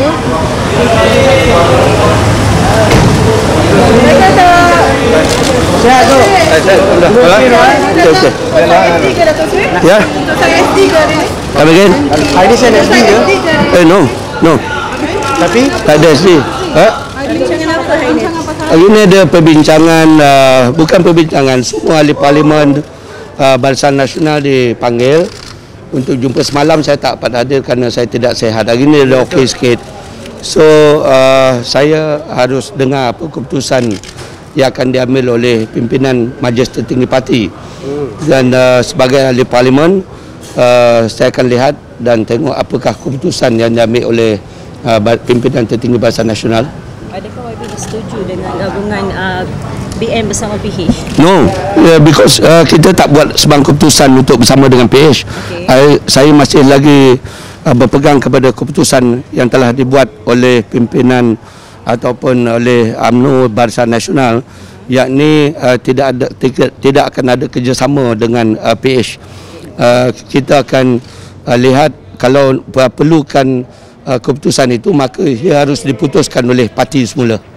Sihat tu. Ya. Come again? ID saya SD ke? No. Tapi Tak ada SD. Hari ini ada perbincangan, bukan perbincangan, semua ahli parlimen Barisan Nasional dipanggil untuk jumpa. Semalam saya tak dapat hadir kerana saya tidak sihat. Hari ini dah okey sikit. So saya harus dengar apa keputusan yang akan diambil oleh pimpinan Majlis Tertinggi Parti. Dan sebagai ahli parlimen, saya akan lihat dan tengok apakah keputusan yang diambil oleh pimpinan Tertinggi Barisan Nasional. Adakah YB setuju dengan gabungan BN bersama PH? No, because kita tak buat sebang keputusan untuk bersama dengan PH. Saya masih lagi berpegang kepada keputusan yang telah dibuat oleh pimpinan ataupun oleh UMNO Barisan Nasional, yakni tidak akan ada kerjasama dengan PH. Kita akan lihat kalau perlukan keputusan itu, maka ia harus diputuskan oleh parti semula.